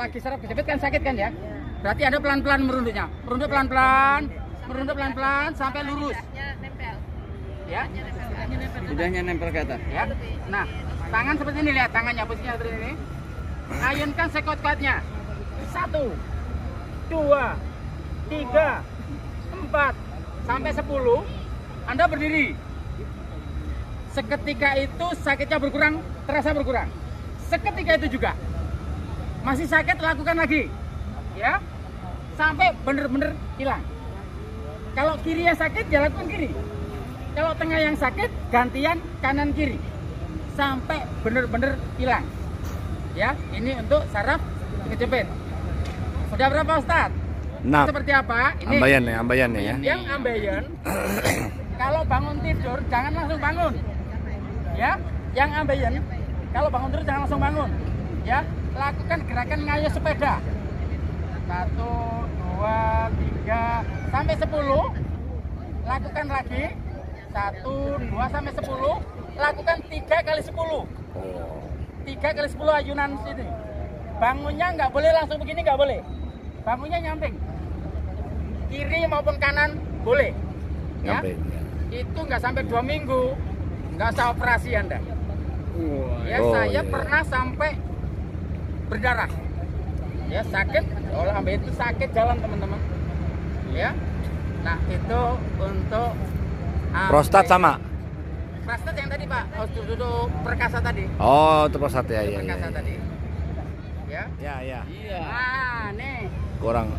lagi saraf kejepit kan sakit kan ya? Berarti Anda pelan-pelan merunduknya. Merunduk pelan-pelan, merunduk pelan-pelan sampai lurus. Ya. Lidahnya nempel ke atas. Ya. Nah, tangan seperti ini, lihat tangannya posisinya seperti ini. Ayunkan sekuat-kuatnya. 1, 2, 3, 4 sampai 10. Anda berdiri. Seketika itu sakitnya berkurang, terasa berkurang. Seketika itu juga masih sakit, lakukan lagi, ya, sampai benar-benar hilang. Kalau kiri yang sakit, ya lakukan kiri. Kalau tengah yang sakit, gantian kanan kiri sampai benar-benar hilang. Ya, ini untuk saraf kejepit. Sudah berapa Ustadz? 6. Seperti apa? Ini Ambayan nih ya. yang ambeien. Kalau bangun tidur jangan langsung bangun. Ya, yang ambeien. Kalau bangun tidur jangan langsung bangun. Ya, lakukan gerakan ngayuh sepeda. 1, 2, 3 sampai 10. Lakukan lagi. 1, 2 sampai 10. Lakukan 3 kali 10. 3 kali 10 ayunan sini. Bangunnya nggak boleh langsung begini, nggak boleh. Bangunnya nyamping. Kiri maupun kanan boleh. Ya. Nyamping. Itu nggak sampai 2 minggu, nggak usah operasi Anda. Ya, saya pernah sampai berdarah. Ya, sakit. Kalau ambil itu sakit jalan teman-teman. Ya. Nah, itu untuk Prostat sama. prostat yang tadi Pak, duduk perkasa tadi. Oh, itu prostat ya, ya. Perkasa tadi. Ya. Ya, ya. Iya. Ah, nih. Kurang.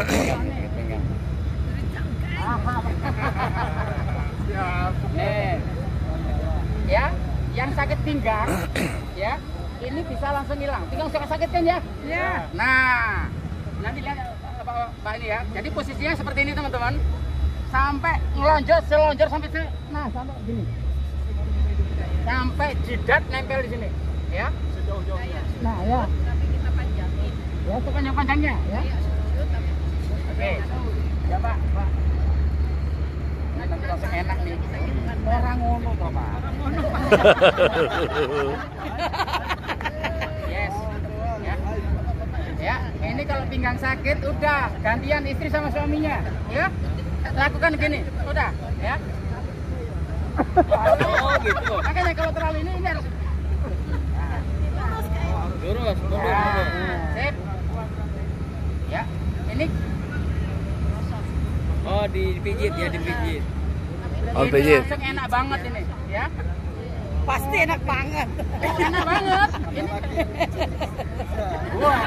Nih. Ya, yang sakit pinggang, ya, ini bisa langsung hilang. Pinggang suka sakit kan ya? Iya. Nah, nanti lihat Pak ini ya. Jadi posisinya seperti ini teman-teman. Sampai ngelonjor, selonjor sampai nah sampai gini. Sampai jidat nempel di sini, ya. Sejauh-jauhnya. Nah, ya. Ya, sepanjang-panjangnya, ya. Oke. Ya, Pak. Nah, nanti langsung enak nih. Orang ngono toh, Pak. Yes. Ya. Ya, ini kalau pinggang sakit udah gantian istri sama suaminya, ya. Lakukan gini, udah, ya. Oh, gitu. Makanya kalau terlalu ini harus Lurus. sip. Ya, ini Oh, dipijit ya, dipijit. Oh, ini pijit. langsung enak banget ini, ya. Pasti enak banget. Enak banget. Ini. Wah.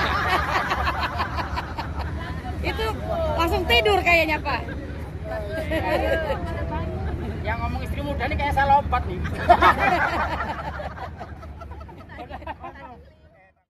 Itu langsung tidur kayaknya Pak. Yang ngomong istri muda nih kayak saya lompat nih.